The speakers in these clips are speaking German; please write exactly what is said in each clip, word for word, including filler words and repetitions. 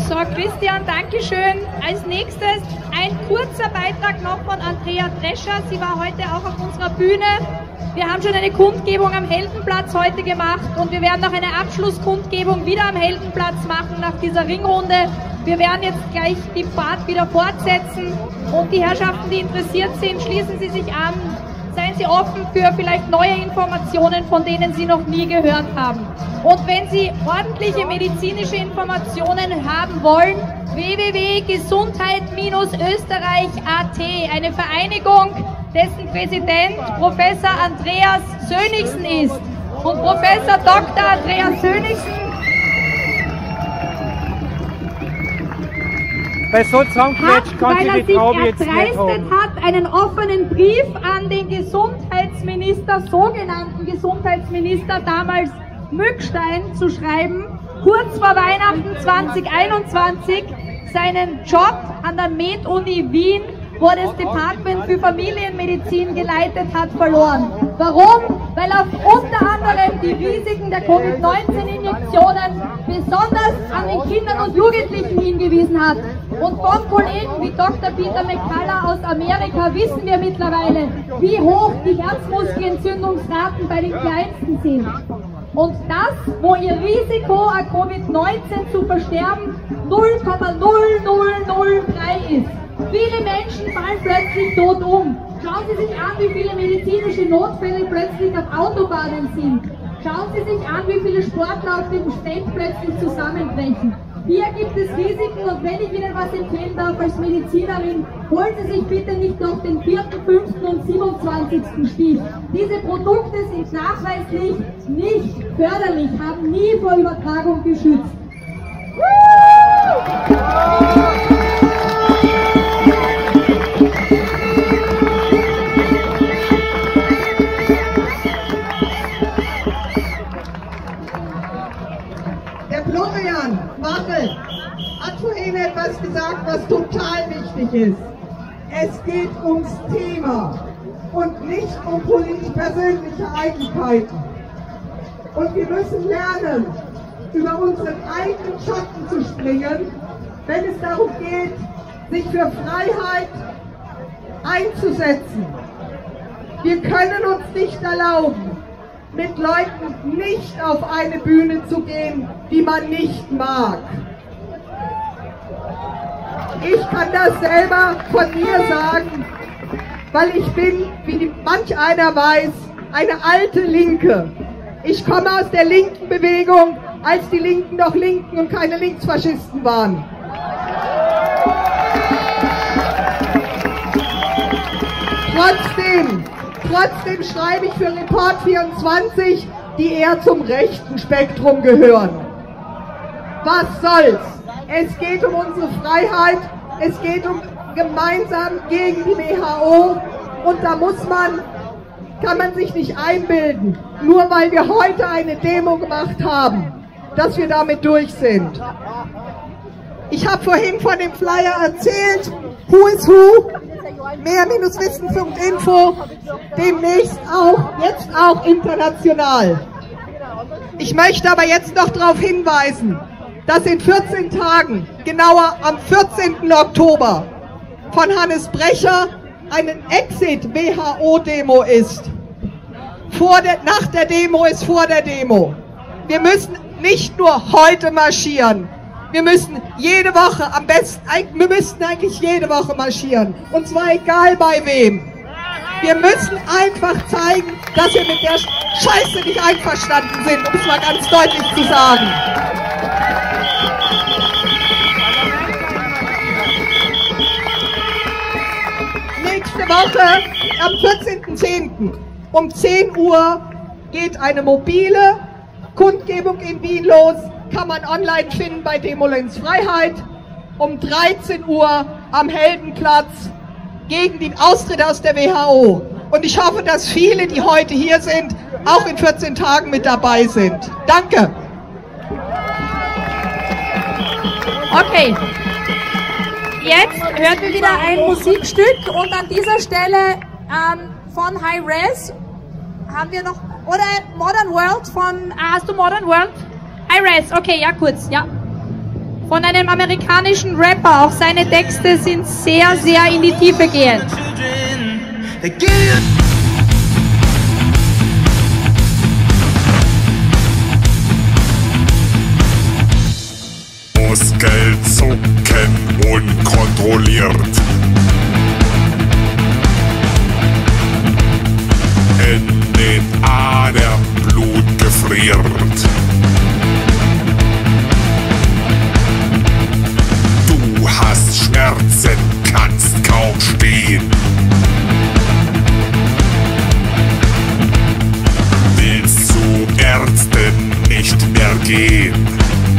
So, Christian, Dankeschön. Als nächstes ein kurzer Beitrag noch von Andrea Drescher. Sie war heute auch auf unserer Bühne. Wir haben schon eine Kundgebung am Heldenplatz heute gemacht und wir werden noch eine Abschlusskundgebung wieder am Heldenplatz machen nach dieser Ringrunde. Wir werden jetzt gleich die Fahrt wieder fortsetzen und die Herrschaften, die interessiert sind, schließen Sie sich an. Seien Sie offen für vielleicht neue Informationen, von denen Sie noch nie gehört haben. Und wenn Sie ordentliche medizinische Informationen haben wollen, w w w punkt gesundheit österreich punkt a t, eine Vereinigung, dessen Präsident Professor Andreas Sönnigsen ist. Und Professor Doktor Andreas Sönnigsen Bei so zusammengequetscht kann weil sie er die Traube sich jetzt nicht erdreistet haben. hat, einen offenen Brief an den Gesundheitsminister, sogenannten Gesundheitsminister, damals Mückstein, zu schreiben, kurz vor Weihnachten zweitausendeinundzwanzig seinen Job an der Med-Uni Wien, wo er das Department für Familienmedizin geleitet hat, verloren. Warum? Weil er auf unter anderem die Risiken der Covid neunzehn Injektionen besonders an den Kindern und Jugendlichen hingewiesen hat. Und von Kollegen wie Doktor Peter McCullough aus Amerika wissen wir mittlerweile, wie hoch die Herzmuskelentzündungsraten bei den Kleinsten sind. Und das, wo ihr Risiko an Covid neunzehn zu versterben null Komma null null null drei ist. Viele Menschen fallen plötzlich tot um. Schauen Sie sich an, wie viele medizinische Notfälle plötzlich auf Autobahnen sind. Schauen Sie sich an, wie viele Sportler auf dem Steg plötzlich zusammenbrechen. Hier gibt es Risiken und wenn ich Ihnen was empfehlen darf als Medizinerin, holen Sie sich bitte nicht noch den vierten, fünften und siebenundzwanzigsten Stich. Diese Produkte sind nachweislich nicht förderlich, haben nie vor Übertragung geschützt. Florian Wachel hat vorhin etwas gesagt, was total wichtig ist. Es geht ums Thema und nicht um politisch-persönliche Eigenheiten. Und wir müssen lernen, über unseren eigenen Schatten zu springen, wenn es darum geht, sich für Freiheit einzusetzen. Wir können uns nicht erlauben, mit Leuten nicht auf eine Bühne zu gehen, die man nicht mag. Ich kann das selber von mir sagen, weil ich bin, wie manch einer weiß, eine alte Linke. Ich komme aus der linken Bewegung, als die Linken noch Linken und keine Linksfaschisten waren. Trotzdem, trotzdem schreibe ich für Report vierundzwanzig, die eher zum rechten Spektrum gehören. Was soll's? Es geht um unsere Freiheit, es geht um gemeinsam gegen die W H O und da muss man, kann man sich nicht einbilden, nur weil wir heute eine Demo gemacht haben, dass wir damit durch sind. Ich habe vorhin von dem Flyer erzählt, Who is Who, mehr Wissen punkt info, demnächst auch, jetzt auch international. Ich möchte aber jetzt noch darauf hinweisen, dass in vierzehn Tagen, genauer am vierzehnten Oktober, von Hannes Brecher eine Exit-W H O-Demo ist. Vor der, nach der Demo ist vor der Demo. Wir müssen nicht nur heute marschieren, wir müssen jede Woche, am besten, wir müssten eigentlich jede Woche marschieren. Und zwar egal bei wem. Wir müssen einfach zeigen, dass wir mit der Scheiße nicht einverstanden sind, um es mal ganz deutlich zu sagen. Nächste Woche, am vierzehnten zehnten um zehn Uhr geht eine mobile Kundgebung in Wien los. Kann man online finden bei Demolenz Freiheit. Um dreizehn Uhr am Heldenplatz gegen den Austritt aus der W H O. Und ich hoffe, dass viele, die heute hier sind, auch in vierzehn Tagen mit dabei sind. Danke. Okay. Jetzt hören wir wieder ein Musikstück und an dieser Stelle ähm, von High Res haben wir noch, oder Modern World von, ah, hast du Modern World? High Res, okay, ja kurz, ja. von einem amerikanischen Rapper. Auch seine Texte sind sehr, sehr in die Tiefe gehend. Geld zucken unkontrolliert. In den Adern Blut gefriert. Du hast Schmerzen, kannst kaum stehen. Willst zu Ärzten nicht mehr gehen.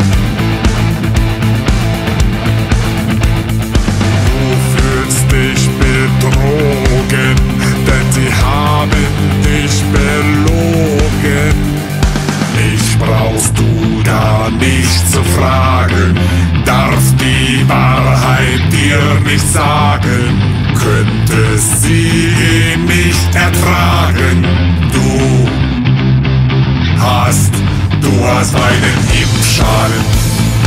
Dich betrogen, denn sie haben dich belogen. Mich brauchst du gar nicht zu fragen, darf die Wahrheit dir nicht sagen, könntest sie eh nicht ertragen. Du hast, du hast einen Impfschaden.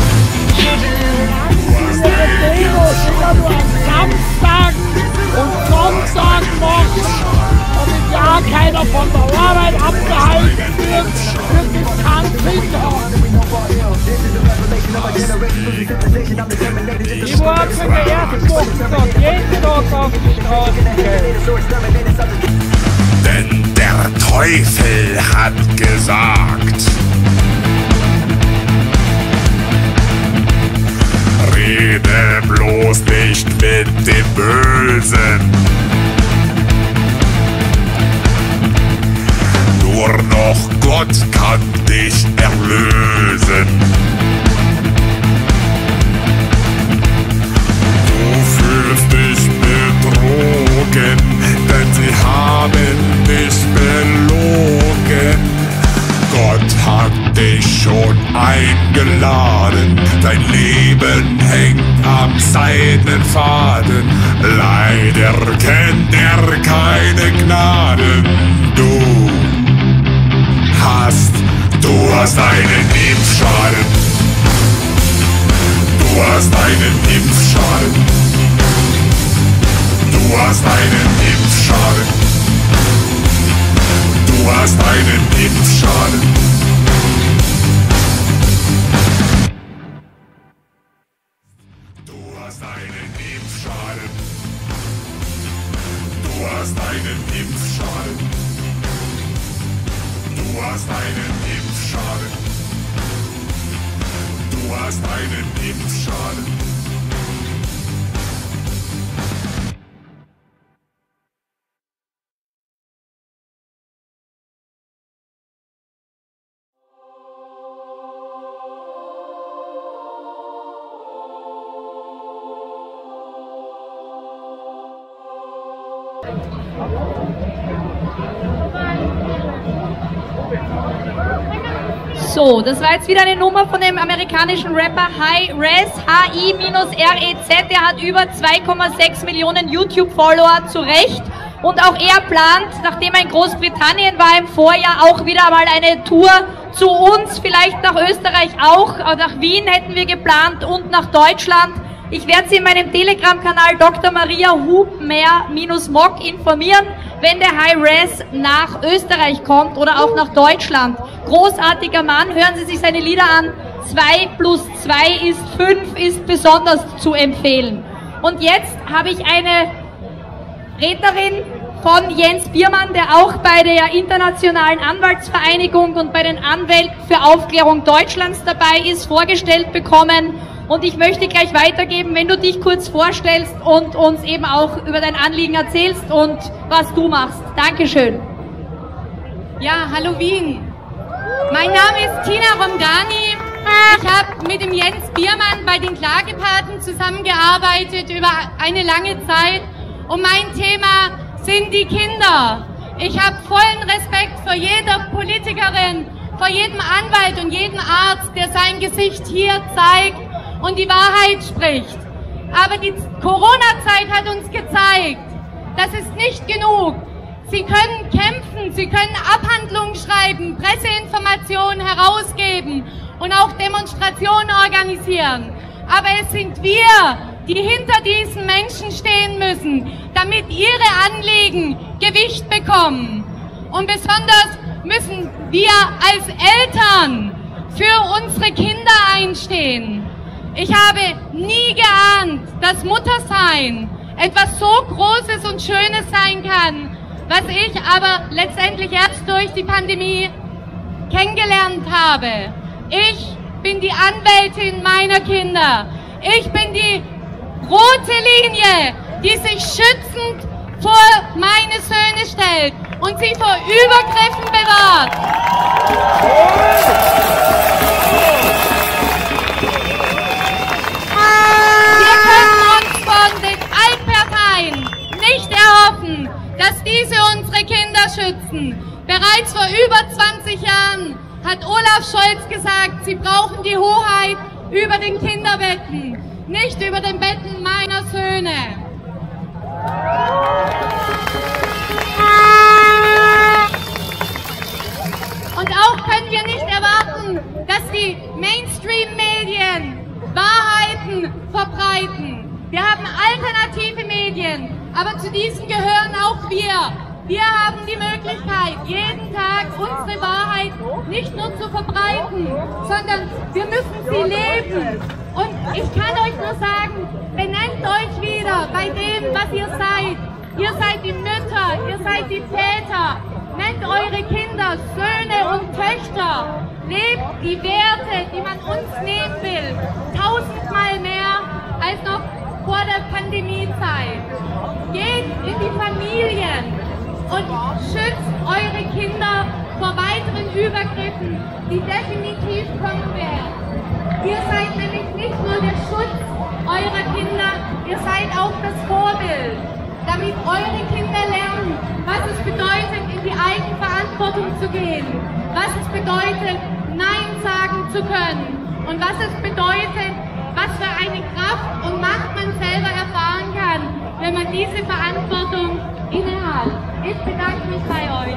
Samstag und Sonntag morgens, damit ja keiner von der Arbeit abgehalten wird, wird es kein Kinder. Die wurden in der ersten Woche gesagt, jeden Tag auf die Straße gehen. Denn der Teufel hat gesagt, rede bloß nicht mit dem Bösen. Nur noch Gott kann dich erlösen. Du fühlst dich betrogen, denn sie haben dich belogen. Gott hat dich schon eingeladen, dein Leben hängt am Seidenfaden. Leider kennt er keine Gnaden. Du hast, du hast einen Impfschaden. Du hast einen Impfschaden. Du hast einen Impfschaden. Du hast einen Impfschaden. Du hast einen Impfschaden. Du hast einen Impfschaden. Du hast einen Impfschaden. Du hast einen Impfschaden. So, das war jetzt wieder eine Nummer von dem amerikanischen Rapper Hi-Rez, H I R E Z. Der hat über zwei Komma sechs Millionen YouTube-Follower, zu Recht. Und auch er plant, nachdem er in Großbritannien war im Vorjahr, auch wieder mal eine Tour zu uns, vielleicht nach Österreich auch. Nach Wien hätten wir geplant und nach Deutschland. Ich werde Sie in meinem Telegram-Kanal Doktor Maria Hubmeier-Mock informieren, wenn der Hi-Rez nach Österreich kommt oder auch nach Deutschland. Großartiger Mann, hören Sie sich seine Lieder an. zwei plus zwei ist fünf, ist besonders zu empfehlen. Und jetzt habe ich eine Rednerin von Jens Biermann, der auch bei der Internationalen Anwaltsvereinigung und bei den Anwälten für Aufklärung Deutschlands dabei ist, vorgestellt bekommen. Und ich möchte gleich weitergeben, wenn du dich kurz vorstellst und uns eben auch über dein Anliegen erzählst und was du machst. Dankeschön. Ja, hallo Wien. Mein Name ist Tina Romgani. Ich habe mit dem Jens Biermann bei den Klagepaten zusammengearbeitet über eine lange Zeit. Und mein Thema sind die Kinder. Ich habe vollen Respekt vor jeder Politikerin, vor jedem Anwalt und jedem Arzt, der sein Gesicht hier zeigt und die Wahrheit spricht. Aber die Corona-Zeit hat uns gezeigt, das ist nicht genug. Sie können kämpfen, Sie können Abhandlungen schreiben, Presseinformationen herausgeben und auch Demonstrationen organisieren. Aber es sind wir, die hinter diesen Menschen stehen müssen, damit ihre Anliegen Gewicht bekommen. Und besonders müssen wir als Eltern für unsere Kinder einstehen. Ich habe nie geahnt, dass Muttersein etwas so Großes und Schönes sein kann, was ich aber letztendlich erst durch die Pandemie kennengelernt habe. Ich bin die Anwältin meiner Kinder. Ich bin die rote Linie, die sich schützend vor meine Söhne stellt und sie vor Übergriffen bewahrt. Wir können uns von den Altparteien nicht erhoffen, dass diese unsere Kinder schützen. Bereits vor über zwanzig Jahren hat Olaf Scholz gesagt, sie brauchen die Hoheit über den Kinderbetten, nicht über den Betten meiner Söhne. Und auch können wir nicht erwarten, dass die Mainstream-Medien Wahrheiten verbreiten. Wir haben alternative Medien, aber zu diesen gehören auch wir. Wir haben die Möglichkeit, jeden Tag unsere Wahrheit nicht nur zu verbreiten, sondern wir müssen sie leben. Und ich kann euch nur sagen, benennt euch wieder bei dem, was ihr seid. Ihr seid die Mütter, ihr seid die Väter. Nennt eure Kinder Söhne und Töchter. Lebt die Werte, die man uns nehmen will, tausendmal mehr als noch vor der Pandemiezeit. Geht in die Familien und schützt eure Kinder vor weiteren Übergriffen, die definitiv kommen werden. Ihr seid nämlich nicht nur der Schutz eurer Kinder, ihr seid auch das Vorbild, damit eure Kinder lernen, was es bedeutet, in die Eigenverantwortung zu gehen, was es bedeutet, Nein sagen zu können und was es bedeutet, was für eine Kraft und Macht man selber erfahren kann, wenn man diese Verantwortung innehat. Ich bedanke mich bei euch.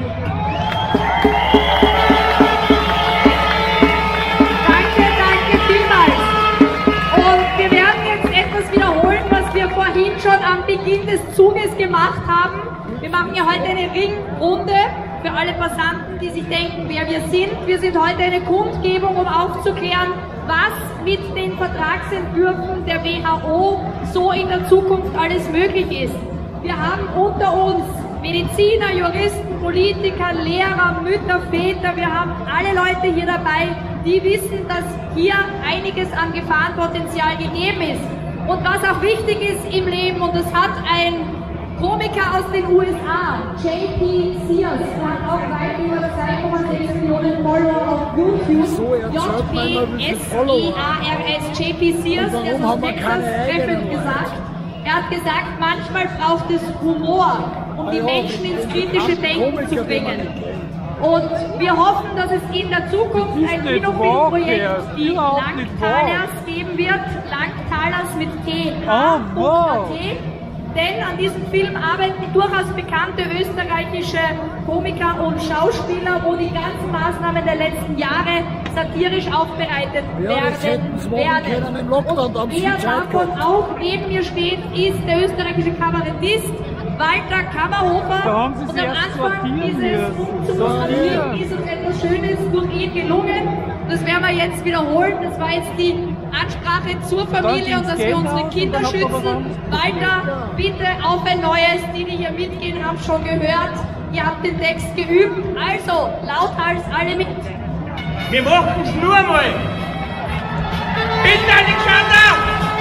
Danke, danke vielmals. Und wir werden jetzt etwas wiederholen, was wir vorhin schon am Beginn des Zuges gemacht haben. Wir machen ja heute eine Ringrunde für alle Passanten, die sich denken, wer wir sind. Wir sind heute eine Kundgebung, um aufzuklären, was mit den Vertragsentwürfen der W H O so in der Zukunft alles möglich ist. Wir haben unter uns Mediziner, Juristen, Politiker, Lehrer, Mütter, Väter, wir haben alle Leute hier dabei, die wissen, dass hier einiges an Gefahrenpotenzial gegeben ist. Und was auch wichtig ist im Leben, und das hat ein Komiker aus den U S A, J P Sears, der hat auch weit über zwei Komma sechs Millionen Follower auf YouTube, J P S E A R S, J P Sears, der ist aus Texas, treffend gesagt. Er hat gesagt, manchmal braucht es Humor, um die Menschen ins kritische Denken zu bringen. Und wir hoffen, dass es in der Zukunft ein Kinofilmprojekt wie Langtalers geben wird, Langtalers mit T H A T. Denn an diesem Film arbeiten durchaus bekannte österreichische Komiker und Schauspieler, wo die ganzen Maßnahmen der letzten Jahre satirisch aufbereitet ja, werden. werden. Und wer davon auch neben mir steht, ist der österreichische Kabarettist Walter Kammerhofer. Und am Anfang dieses Umzugspapier ist uns etwas Schönes durch ihn gelungen. Das werden wir jetzt wiederholen. Das war jetzt die Ansprache zur Familie und dass wir unsere Kinder schützen. Walter, bitte auf ein neues. Die, die hier mitgehen, haben schon gehört. Ihr habt den Text geübt. Also, lauthals alle mit. Wir machen es nur einmal. Bitte, Alexander!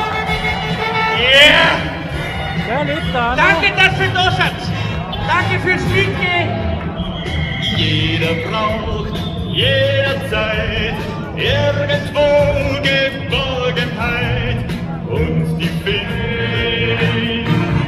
Yeah! Danke, dass ihr da seid. Danke fürs Mitgehen. Jeder braucht jederzeit irgendwo Geborgenheit und die Fee.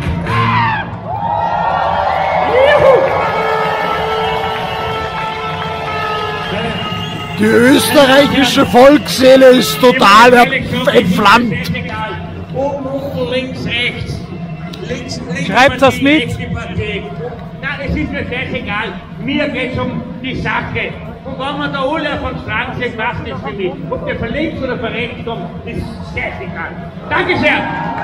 Die österreichische Volksseele ist total entflammt. Oben, unten, links, rechts. Links, links Schreibt das mit? Nein, es ist mir scheißegal. Mir geht es um die Sache. Und wenn man der Ole von Stransee macht, ist für mich, ob der von links oder von rechts kommt, ist sehr egal. Danke sehr!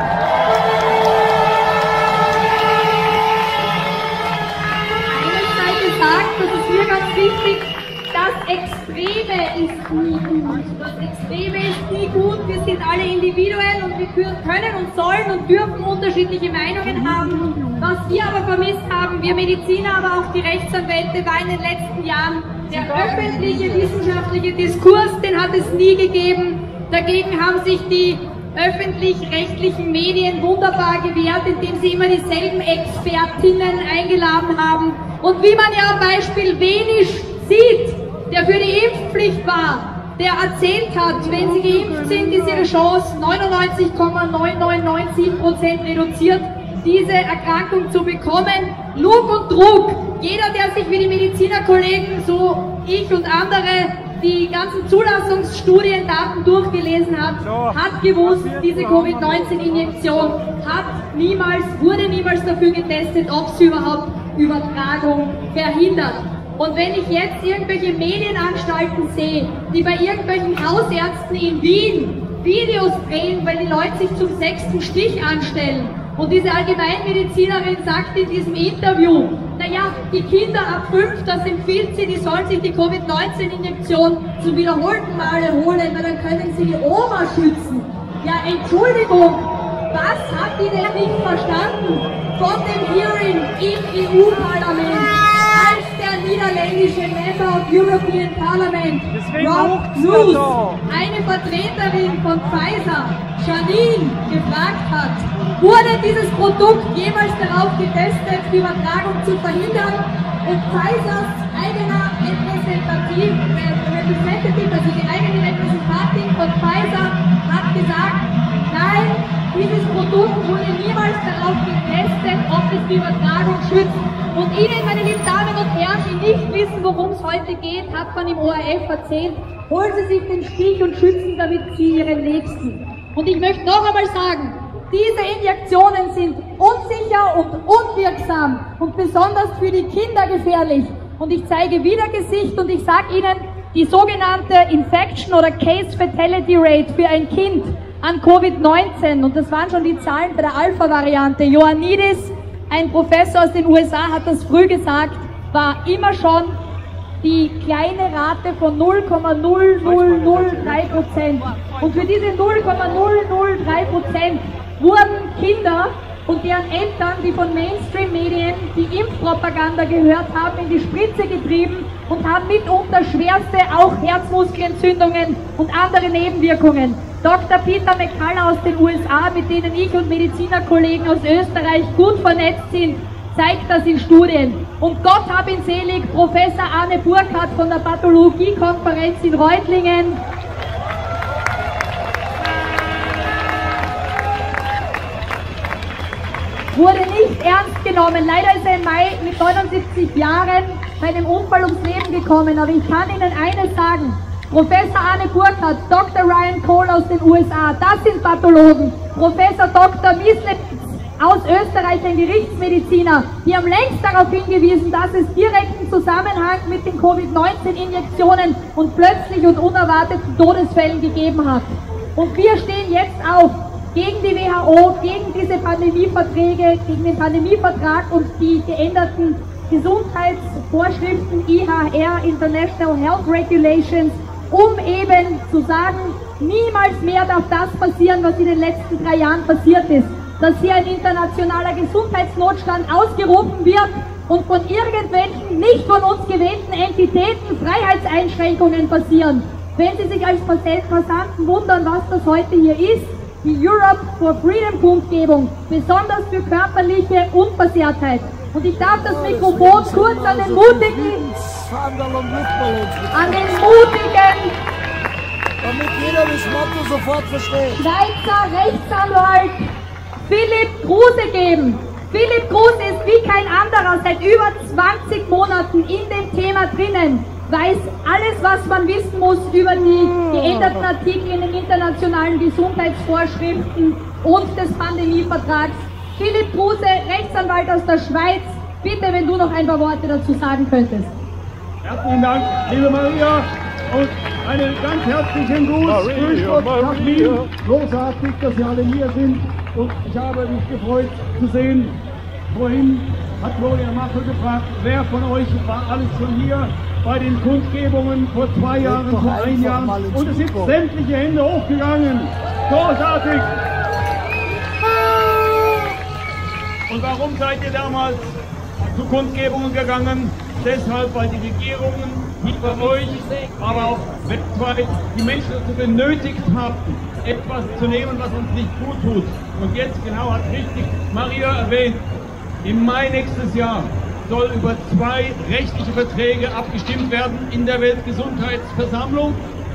Eines sei gesagt, das ist mir ganz wichtig, das Extreme ist nie gut. Das Extreme ist nie gut. Wir sind alle individuell und wir können und sollen und dürfen unterschiedliche Meinungen haben. Was wir aber vermisst haben, wir Mediziner, aber auch die Rechtsanwälte, war in den letzten Jahren der öffentliche wissenschaftliche Diskurs, den hat es nie gegeben. Dagegen haben sich die öffentlich-rechtlichen Medien wunderbar gewehrt, indem sie immer dieselben Expertinnen eingeladen haben. Und wie man ja am Beispiel Wenisch sieht, der für die Impfpflicht war, der erzählt hat, wenn Sie geimpft sind, ist Ihre Chance neunundneunzig Komma neun neun neun sieben Prozent reduziert, diese Erkrankung zu bekommen. Lug und Trug. Jeder, der sich wie die Medizinerkollegen, so ich und andere, die ganzen Zulassungsstudiendaten durchgelesen hat, hat gewusst, diese Covid neunzehn Injektion hat niemals, wurde niemals dafür getestet, ob sie überhaupt Übertragung verhindert. Und wenn ich jetzt irgendwelche Medienanstalten sehe, die bei irgendwelchen Hausärzten in Wien Videos drehen, weil die Leute sich zum sechsten Stich anstellen, und diese Allgemeinmedizinerin sagt in diesem Interview, naja, die Kinder ab fünf, das empfiehlt sie, die sollen sich die Covid neunzehn Injektion zum wiederholten Male holen, weil dann können sie die Oma schützen. Ja, Entschuldigung, was hat die denn nicht verstanden von dem Hearing im E U-Parlament? Als der niederländische Member of European Parliament, Rob Roos, eine Vertreterin von Pfizer, Janine, gefragt hat, wurde dieses Produkt jemals darauf getestet, die Übertragung zu verhindern? Und Pfizers eigener Repräsentativ, äh, Representative, also die eigene Repräsentantin von Pfizer, hat gesagt, nein, dieses Produkt wurde niemals darauf getestet, ob es die Übertragung schützt. Und Ihnen, meine lieben Damen und Herren, die nicht wissen, worum es heute geht, hat man im O R F erzählt, holen Sie sich den Stich und schützen damit Sie Ihren Nächsten. Und ich möchte noch einmal sagen, diese Injektionen sind unsicher und unwirksam und besonders für die Kinder gefährlich. Und ich zeige wieder Gesicht und ich sage Ihnen, die sogenannte Infection oder Case Fatality Rate für ein Kind an Covid neunzehn, und das waren schon die Zahlen bei der Alpha-Variante, Ioannidis, ein Professor aus den U S A hat das früh gesagt, war immer schon die kleine Rate von null Komma null null null drei Prozent. Und für diese null Komma null null drei Prozent wurden Kinder und deren Eltern, die von Mainstream-Medien die Impfpropaganda gehört haben, in die Spritze getrieben und haben mitunter schwerste auch Herzmuskelentzündungen und andere Nebenwirkungen. Doktor Peter McCullough aus den U S A, mit denen ich und Medizinerkollegen aus Österreich gut vernetzt sind, zeigt das in Studien. Und Gott hab ihn selig, Professor Arne Burkhardt von der Pathologiekonferenz in Reutlingen, wurde nicht ernst genommen. Leider ist er im Mai mit neunundsiebzig Jahren bei einem Unfall ums Leben gekommen. Aber ich kann Ihnen eines sagen, Professor Arne Burkhardt, Doktor Ryan Cole aus den U S A, das sind Pathologen. Professor Doktor Mislewitz aus Österreich, ein Gerichtsmediziner, die haben längst darauf hingewiesen, dass es direkten Zusammenhang mit den Covid neunzehn Injektionen und plötzlich und unerwarteten Todesfällen gegeben hat. Und wir stehen jetzt auf gegen die W H O, gegen diese Pandemieverträge, gegen den Pandemievertrag und die geänderten Gesundheitsvorschriften I H R, International Health Regulations, um eben zu sagen, niemals mehr darf das passieren, was in den letzten drei Jahren passiert ist. Dass hier ein internationaler Gesundheitsnotstand ausgerufen wird und von irgendwelchen nicht von uns gewählten Entitäten Freiheitseinschränkungen passieren. Wenn Sie sich als Passanten wundern, was das heute hier ist, die Europe for Freedom Kundgebung, besonders für körperliche Unversehrtheit. Und ich darf das Mikrofon kurz an den mutigen, an den mutigen, damit jeder das Motto sofort versteht, Schweizer Rechtsanwalt Philipp Kruse geben. Philipp Kruse ist wie kein anderer seit über zwanzig Monaten in dem Thema drinnen, weiß alles, was man wissen muss über die geänderten Artikel in den internationalen Gesundheitsvorschriften und des Pandemievertrags. Philipp Kruse, Rechtsanwalt aus der Schweiz, bitte, wenn du noch ein paar Worte dazu sagen könntest. Herzlichen Dank, liebe Maria, und einen ganz herzlichen Gruß. Grüß Gott nach Wien. Großartig, dass Sie alle hier sind. Und ich habe mich gefreut zu sehen. Vorhin hat Gloria Machel gefragt, wer von euch war alles schon hier bei den Kundgebungen vor zwei Jahren, vor ein Jahr. Und es sind sämtliche Hände hochgegangen. Großartig. Und warum seid ihr damals zu Kundgebungen gegangen? Deshalb, weil die Regierungen hier bei euch, aber auch weltweit die Menschen dazu benötigt haben, etwas zu nehmen, was uns nicht gut tut. Und jetzt, genau hat richtig Maria erwähnt, im Mai nächstes Jahr soll über zwei rechtliche Verträge abgestimmt werden in der Weltgesundheitsversammlung.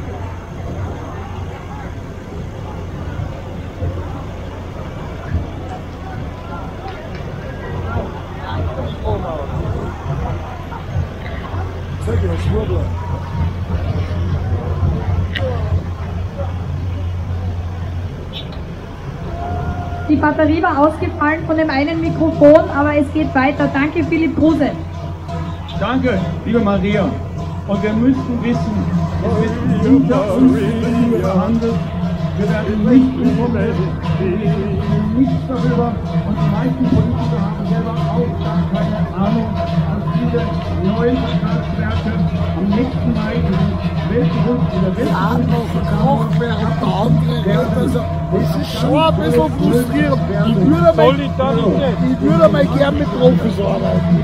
Die Batterie war ausgefallen von dem einen Mikrofon, aber es geht weiter. Danke, Philipp Kruse. Danke, liebe Maria. Und wir müssen wissen, es wird hinter uns behandelt. Wir werden nicht informiert, wir wissen nichts darüber und die meisten Politiker haben selber auch gar keine Ahnung, dass diese neuen Vertragswerke am nächsten Mai in der Weltgesundheitsversammlung während der andere also das ist schon ein bisschen frustrierend. Ich würde mal, ich würde mal gern mit Profis arbeiten.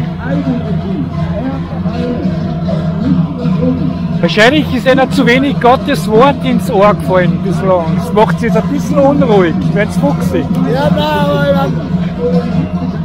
Wahrscheinlich ist einer zu wenig Gottes Wort ins Ohr gefallen bislang. Das macht sie jetzt ein bisschen unruhig, wenn es fuchsig. Ja, nein, aber